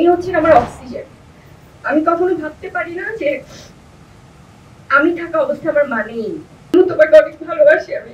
উনি হচ্ছেন আমার অক্সিজেন। আমি কখনো ভাবতে পারি না যে আমি থাকা অবস্থা আমার মা নেই। তোমাকে অনেক ভালোবাসি আমি,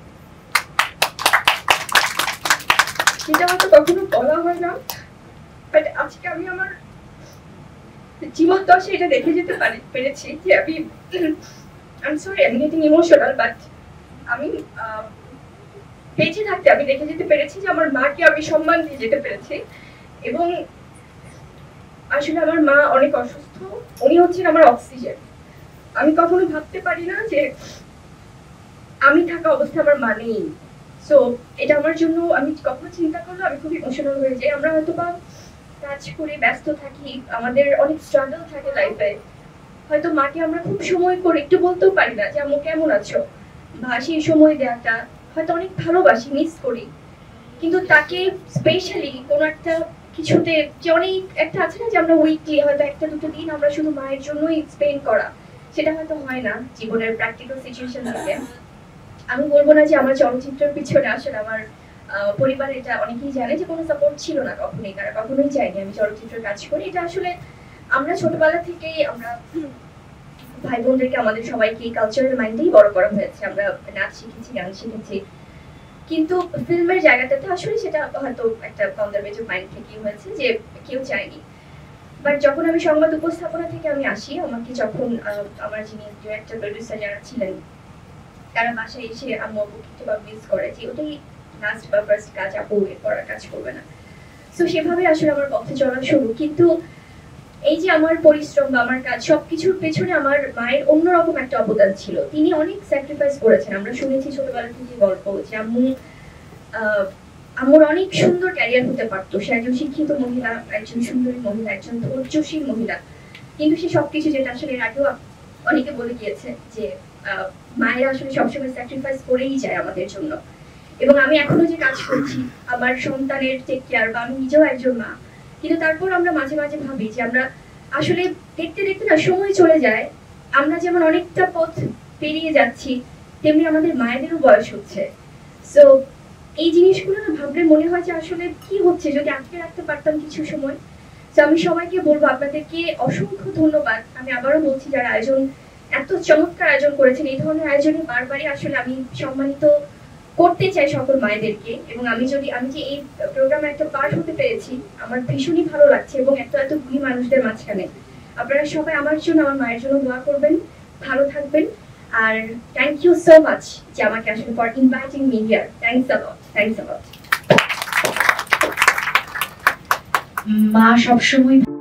সেটা হয়তো কখনো বলা হয় না, বাট আজকে আমি আমার জীবন দশা এটা দেখে যেতে পেরেছি যে আমি সরি আমি গেটিং ইমোশনাল, বাট আমি বেঁচে থাকতে আমি দেখে যেতে পেরেছি যে আমার মাকে আমি সম্মান দিয়ে যেতে পেরেছি। এবং আসলে আমার মা অনেক অসুস্থ, উনি হচ্ছেন আমার অক্সিজেন। আমি কখনো ভাবতে পারি না যে আমি থাকা অবস্থা আমার মা নেই। সো এটা আমার জন্য আমি কখনো চিন্তা করলে আমি খুব ইমোশনাল হয়ে যাই। আমরা হয়তো বা কাজ করে ব্যস্ত থাকি, আমাদের অনেক স্ট্রাগল থাকে লাইফে, হয়তো মাকে আমরা খুব সময় করে একটু বলতেও পারি না যে আম্মু কেমন আছো, বা সেই সময় দেওয়াটা হয়তো অনেক ভালোবাসি, মিস করি। কিন্তু তাকে স্পেশালি কোনো একটা কিছুতে যে অনেক একটা আছে না যে আমরা উইকলি হয়তো একটা দুটো দিন আমরা শুধু মায়ের জন্যই স্পেন্ড করা, সেটা হয়তো হয় না জীবনের প্র্যাকটিক্যাল সিচুয়েশন থেকে। আমি বলবো না যে আমার চলচ্চিত্রের পিছনে আসলে আমার পরিবার, এটা অনেকেই জানে যে কোনো সাপোর্ট ছিল না কখনোই, তারা কখনোই চায়নি আমি চলচ্চিত্রের কাজ করি। এটা আসলে আমরা ছোটবেলা থেকেই আমরা ভাই বোনদেরকে আমাদের সবাইকে কালচারাল মাইন্ডেই বড় করা হয়েছে, আমরা নাচ শিখেছি, গান শিখেছি, কিন্তু ফিল্মের জায়গাটাতে আসলে সেটা হয়তো একটা কনজারভেটিভ মাইন্ড থেকেই হয়েছে যে কেউ চায়নি। বাট যখন আমি সংবাদ উপস্থাপনা থেকে আমি আসি, আমাকে যখন আমার যিনি ডিরেক্টর প্রডিউসার যারা ছিলেন তারা বাসায় এসে আম্মু আব্বুকে একটু মিস করে যে ওটাই লাস্ট বা ফার্স্ট কাজ, আপু এরপর আর কাজ করবে না। সো সেভাবে আসলে আমার পথে চলা শুরু। কিন্তু এই যে আমার পরিশ্রম বা আমার কাজ সবকিছুর পেছনে আমার মায়ের অন্যরকম একটা অবদান ছিল। তিনি অনেক স্যাক্রিফাইস করেছেন। আমরা শুনেছি ছোটবেলা থেকে গল্প যে আম্মুর অনেক সুন্দর ক্যারিয়ার হতে পারতো, সে একজন শিক্ষিত মহিলা, একজন সুন্দরী মহিলা, একজন ধৈর্যশীল মহিলা, কিন্তু সে সবকিছু, যেটা আসলে এর আগেও অনেকে বলে গিয়েছে যে মায়েরা আসলে সবসময় স্যাক্রিফাইস করেই যায় আমাদের জন্য। এবং আমি এখনো যে কাজ করছি আমার সন্তানের টেক কেয়ার, বা আমি নিজেও একজন মা, কিন্তু তারপর আমরা মাঝে মাঝে ভাবি যে আমরা আসলে দেখতে দেখতে না সময় চলে যায়, আমরা যেমন অনেকটা পথ পেরিয়ে যাচ্ছি তেমনি আমাদের মায়েদেরও বয়স হচ্ছে। সো এই জিনিসগুলো না ভাবলে মনে হয় যে আসলে কি হচ্ছে যদি আটকে রাখতে পারতাম কিছু সময়। তো আমি সবাইকে বলবো আপনাদেরকে অসংখ্য ধন্যবাদ। আমি আবারও বলছি যারা আয়োজন, এত চমৎকার আয়োজন করেছেন, এই ধরনের আয়োজনে বারবারই আসলে আমি সম্মানিত করতে চাই সকল মায়েদেরকে। এবং আমি যে এই প্রোগ্রামে একটা পার্ট হতে পেরেছি আমার ভীষণই ভালো লাগছে। এবং এত গুণী মানুষদের মাঝখানে আপনারা সবাই আমার জন্য, আমার মায়ের জন্য দোয়া করবেন, ভালো থাকবেন। আর থ্যাংক ইউ সো মাচ যে আমাকে আসলে for inviting me here. Thanks a lot, thanks a lot. মা সবসময়